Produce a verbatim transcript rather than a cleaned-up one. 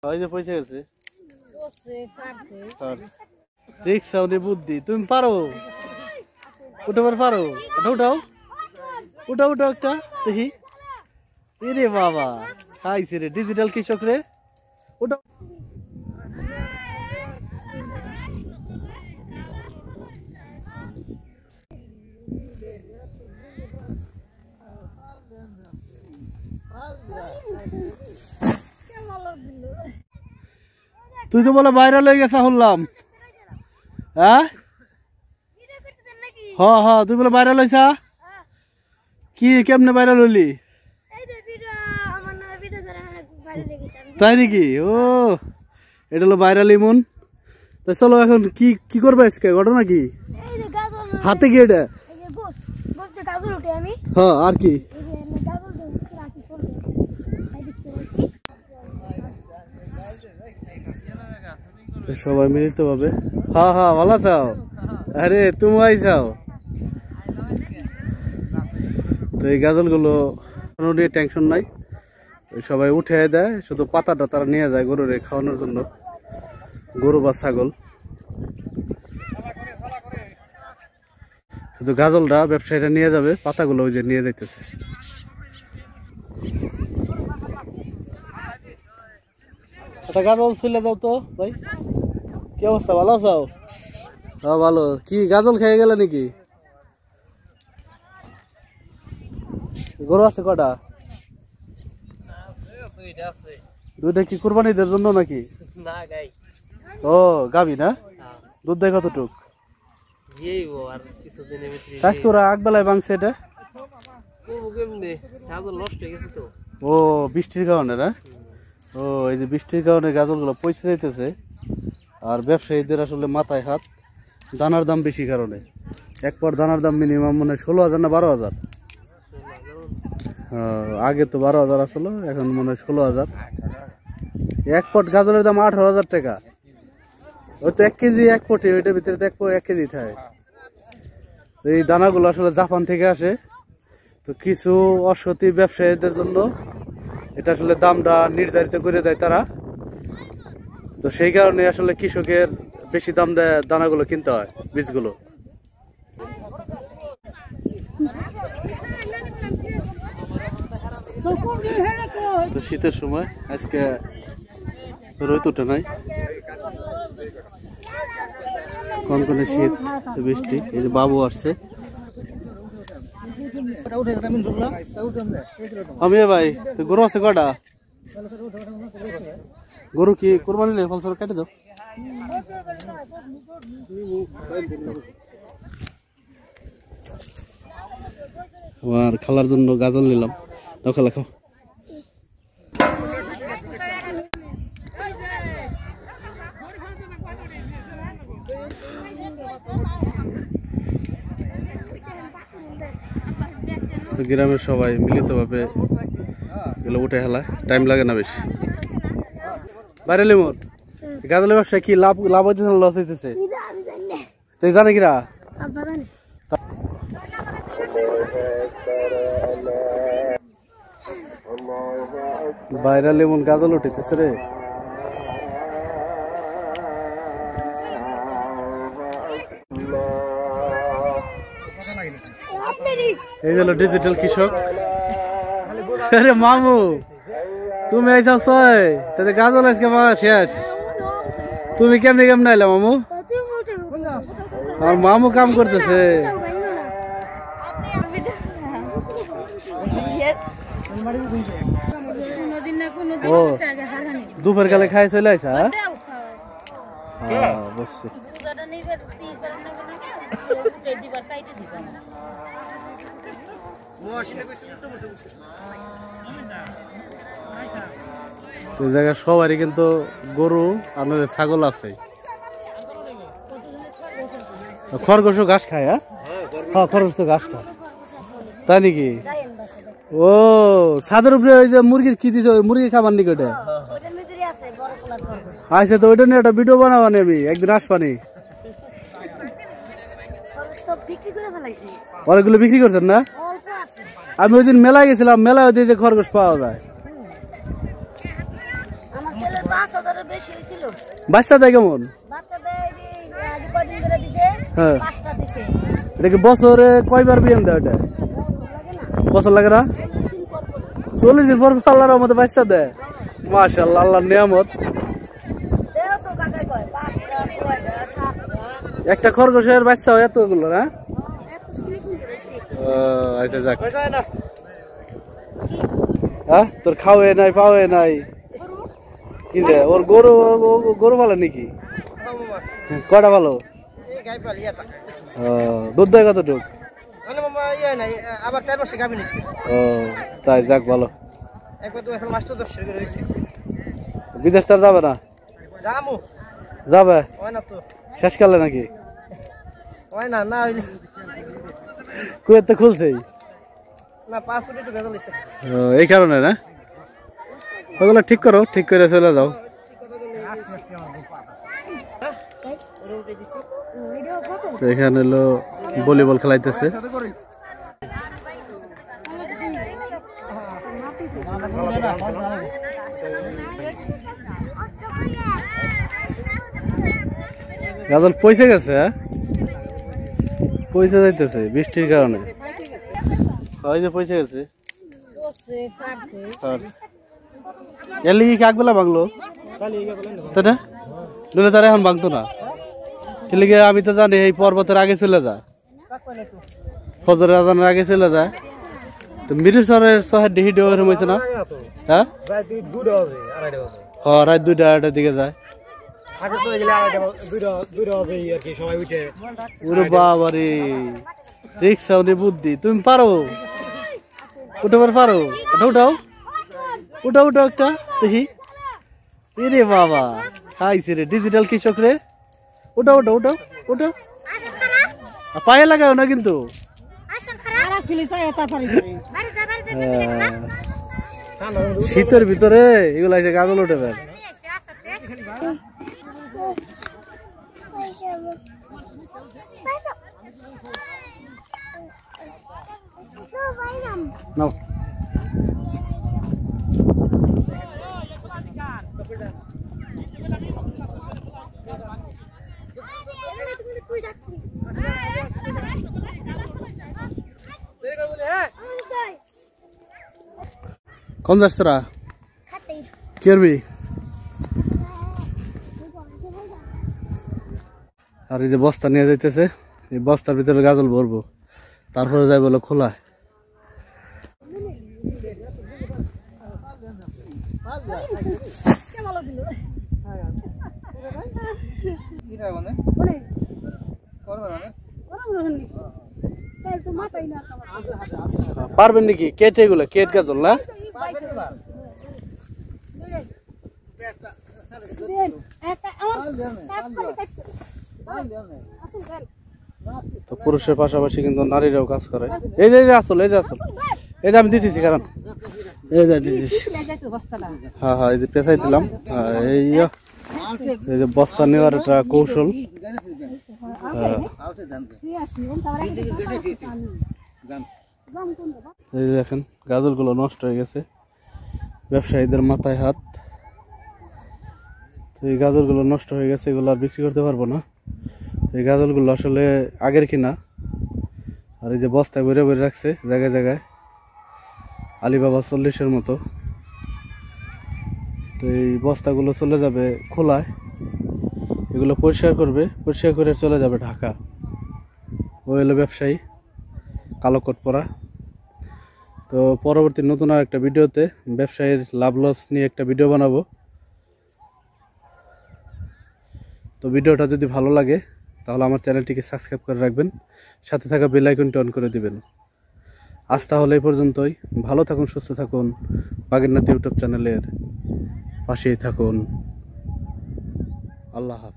ওই যে পয়সা গেছে রিক্সা উনি বুদ্ধি তুমি পারো উঠাবার পারো উঠাও উঠাও উঠাও একটা দেখি রে বাবা খাইছে রে ডিজিটাল কৃষক রে উঠাও তুই তো বলে বাইরে লয়ে গেছা শুনলাম হ্যাঁ হ্যাঁ হ্যাঁ তুই বলে বাইরে লইছা কি কেমনে বাইরে লইলি তাই নাকি ও এটা হলো ভাইরাল ইমন তো চলো এখন কি কি করবে আজকে ঘটনা কি হাতে কি এটা হ্যাঁ আর কি সবাই মিলিত ভাবে হ্যাঁ হ্যাঁ ভালো চাও আরে তুমি আইসাও তো এই গাজল গুলো নিয়ে টেনশন নাই সবাই উঠে দেয় শুধু পাতাটা তারা নিয়ে যায় গরুর খাওয়ানোর জন্য গরু বা ছাগল শুধু গাজলটা ব্যবসায়ীরা নিয়ে যাবে পাতাগুলো ওই যে নিয়ে যাইতেছে একটা গাজল ছুলে দাও তো ভাই কি অবস্থা ভালো আছো হ্যাঁ ভালো কি গাজল খেয়ে গেলে নাকি গরু আছে কটা দুইটা কি কুরবানিদের জন্য নাকি ও গাবি না দুধ দেয় কতটুক আগবেলায় ভাঙছে এটা ও বৃষ্টির কারণে না ও এই যে বৃষ্টির কারণে গাজল গুলো পয়সা যাইতেছে আর ব্যবসায়ীদের আসলে মাথায় হাত দানার দাম বেশি কারণে এক পর দানার দাম মিনিমাম মানে ষোলো হাজার না বারো হাজার আগে তো বারো হাজার আসলো এখন মনে হয় ষোলো হাজার এক পট গাজলের দাম আঠারো হাজার টাকা ওই তো এক কেজি এক পটে ওইটার ভিতরে তো এক কেজি থাকে এই দানাগুলো আসলে জাপান থেকে আসে তো কিছু অসতী ব্যবসায়ীদের জন্য এটা আসলে দামটা নির্ধারিত করে দেয় তারা তো সেই কারণে আসলে কৃষকের বেশি দাম দেয় দানাগুলো কিনতে হয় বীজগুলো তো শীতের সময় আজকে রোদ ওঠে নাই কনকনে শীত বৃষ্টি এই যে বাবু আসছে আমি ভাই তো গরু আছে কটা গরু কি কোরবানি নিলে ফলসল কেটে দাও আমার খালার জন্য গাজল নিলাম দাও খালা খাও গ্রামের সবাই মিলিত ভাবে এগুলো উঠে হেলায় টাইম লাগে না বেশি বাইরে লিমন গাজলের ব্যবসা কি লাভ লাভ হইতেছে লস হইতেছে তুই জানে কিরা বাইরে লিমন গাজল উঠেছে রে এই হলো ডিজিটাল কৃষক আরে মামু তুমি আইসা ছয় তাতে গাজল আজকে শেষ তুমি কেমনে কেমনে আইলা মামু আমার মামু কাম করতেছে ও দুপুর কালে খাই চলে আইসা অবশ্যই ওই জায়গায় সবারই কিন্তু গরু আর ছাগল আছে খরগোশও ঘাস খায় হ্যাঁ হ্যাঁ খরগোশ তো ঘাস খায় তাই নাকি ও ছাদের উপরে ওই যে মুরগির কি দিতে মুরগির খাবার নাকি ওটা আচ্ছা তো ওইটা নিয়ে একটা ভিডিও বানাবানি আমি একদিন আসবানি অনেকগুলো বিক্রি করছেন না আমি ওই দিন মেলায় গেছিলাম মেলায় ওই যে খরগোশ পাওয়া যায় বাচ্চা দেয় কেমন? হ্যাঁ, এটা কি বছরে কয়বার বিয়ান দেয়? ওটা বছর লাগে না? চল্লিশ দিন পর আল্লাহর রহমতে বাচ্চা দেয়। মাশাআল্লাহ, আল্লাহর নিয়ামত। একটা খরগোশের বাচ্চা হয় এতগুলো না? আচ্ছা, যাক। হ্যাঁ, তোর খাওয়ে নাই পাওয়ে নাই কি রে? ওর গরু গরু ভালো নাকি? কয়টা ভালো? দুধ দেয় কতটুক? ও তাই, যাক ভালো। বিদেশ তার যাবে না? যাবে শেষকালে নাকি? কুয়েতে খুলছে এই কারণে না? ওগুলো ঠিক করো, ঠিক করে চলে যাও। এখানে হলো ভলিবল খেলাইতেছে। গাজল পয়সা গেছে, হ্যাঁ পয়সা যাইতেছে বৃষ্টির কারণে। ওই যে পয়সা গেছে, এর লিগে কাক বেলা ভাঙলো তাই না? নইলে তারা এখন ভাঙতো না। এলিগে আমি তো জানি এই পর্বতের আগে চলে যায়, ফজরের আজানের আগে চলে যায়। তো মিরুসরের শহর ডিহি ডেও এরকম হয়েছে না? হ্যাঁ, রাত দুইটা আড়াইটার দিকে যায়। বাবারে রিক্সা বুদ্ধি, তুমি পারো? উঠে পারো? উঠাও উঠাও উঠাও উঠাও একটা দেখি। এরে বাবা, খাইছে রে ডিজিটাল কৃষক রে। উঠাও উঠাও উঠাও উঠাও, পায়ে লাগাও না কিন্তু। শীতের ভিতরে এগুলো আছে গাজল উঠে বের। নাও কোন যাস তোরা? কি করবি? আর এই যে বস্তা নিয়ে যাইতেছে, এই বস্তার ভিতরে গাজল ভরবো, তারপরে যাই বলো খোলা। পারবেন নাকি কেটে? এগুলো কেট গাজল না? তো পুরুষের পাশাপাশি কিন্তু নারীরাও কাজ করে। এই যে আসল, এই যে আসল, এই যে আমি দিতেছি, কারণ এই যে দিতেছি। হ্যাঁ হ্যাঁ, এই যে পেঁচাই দিলাম। এই এই যে বস্তা নেওয়ার একটা কৌশল। এই যে দেখেন গাজল গুলো নষ্ট হয়ে গেছে, ব্যবসায়ীদের মাথায় হাত। তো এই গাজল গুলো নষ্ট হয়ে গেছে, এগুলো আর বিক্রি করতে পারবো না। এই গাজল গুলো আসলে আগের কিনা। আর এই যে বস্তায় ভরে ভরে রাখছে জায়গায় জায়গায়, আলিবাবা চল্লিশের মতো। তো এই বস্তাগুলো চলে যাবে খোলায়, এগুলো পরিষ্কার করবে, পরিষ্কার করে চলে যাবে ঢাকা। ওই হলো ব্যবসায়ী, কালো কোট পরা। তো পরবর্তী নতুন আর একটা ভিডিওতে ব্যবসায়ীর লাভ লস নিয়ে একটা ভিডিও বানাবো। তো ভিডিওটা যদি ভালো লাগে তাহলে আমার চ্যানেলটিকে সাবস্ক্রাইব করে রাখবেন, সাথে থাকা বেল আইকনটি অন করে দিবেন। আজ তাহলে এই পর্যন্তই। ভালো থাকুন, সুস্থ থাকুন, বাগেরনাথ ইউটিউব চ্যানেলের পাশেই থাকুন। আল্লাহ হাফেজ।